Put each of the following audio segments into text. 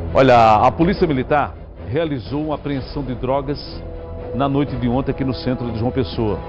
Olha, a Polícia Militar realizou uma apreensão de drogas na noite de ontem aqui no centro de João Pessoa.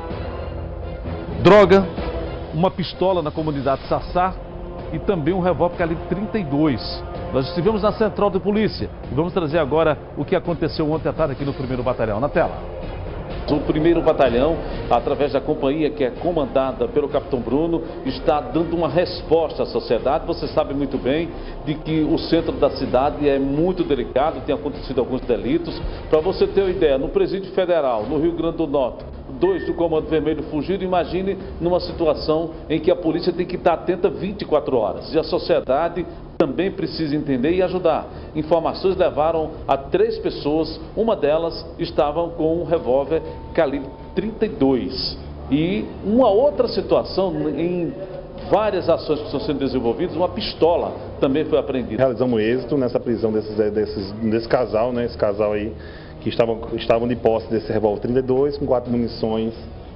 Droga, uma pistola na comunidade Sassá e também um revólver calibre 32. Nós estivemos na central de polícia e vamos trazer agora o que aconteceu ontem à tarde aqui no 1º Batalhão. Na tela. O 1º Batalhão, através da companhia que é comandada pelo Capitão Bruno, está dando uma resposta à sociedade. Você sabe muito bem de que o centro da cidade é muito delicado, tem acontecido alguns delitos. Para você ter uma ideia, no Presídio Federal, no Rio Grande do Norte, 2 do Comando Vermelho fugiram. Imagine numa situação em que a polícia tem que estar atenta 24 horas. E a sociedade também precisa entender e ajudar. Informações levaram a 3 pessoas, uma delas estava com um revólver calibre 32. E uma outra situação, em várias ações que estão sendo desenvolvidas, uma pistola também foi apreendida. Realizamos êxito nessa prisão desse casal, né? Esse casal aí que estavam de posse desse revólver 32 com 4 munições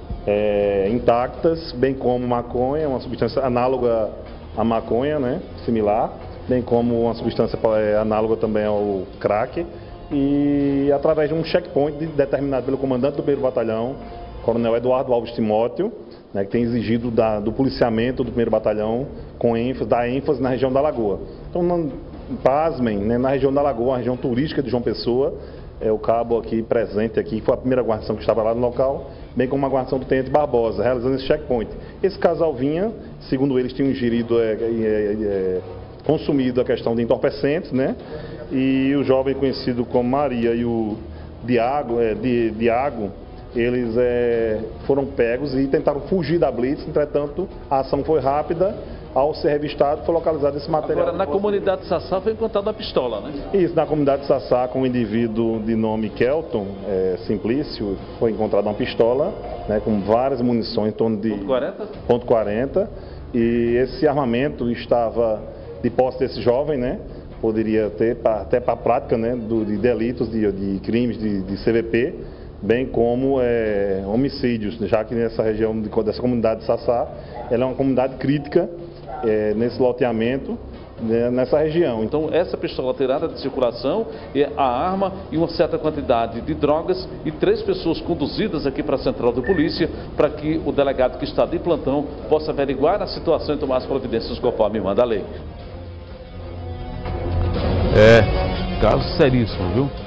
intactas, bem como maconha, uma substância análoga à maconha, né? Similar, bem como uma substância análoga também ao crack, e através de um checkpoint determinado pelo comandante do 1º Batalhão, Coronel Eduardo Alves Timóteo, né, que tem exigido do policiamento do 1º Batalhão com ênfase na região da Lagoa. Então, pasmem, né, na região da Lagoa, a região turística de João Pessoa, o cabo aqui presente aqui, foi a primeira guarnição que estava lá no local, bem como a guarnição do Tenente Barbosa, realizando esse checkpoint. Esse casal vinha, segundo eles, tinham ingerido, consumido a questão de entorpecentes, né? E o jovem conhecido como Maria e o Diago, eles foram pegos e tentaram fugir da blitz. Entretanto, a ação foi rápida. Ao ser revistado, foi localizado esse material. Agora, na comunidade Sassá foi encontrada uma pistola, né? Isso, na comunidade Sassá, com um indivíduo de nome Kelton Simplício, foi encontrada uma pistola, né, com várias munições, em torno de .40. E esse armamento estava de posse desse jovem, né? Poderia ter até para a prática, né, de delitos, de crimes de CVP, bem como homicídios, já que nessa região dessa comunidade de Sassá, ela é uma comunidade crítica nesse loteamento, nessa região. Então essa pistola tirada de circulação, a arma e uma certa quantidade de drogas e 3 pessoas conduzidas aqui para a central de polícia para que o delegado que está de plantão possa averiguar a situação e tomar as providências conforme manda a lei. Caso seríssimo, viu?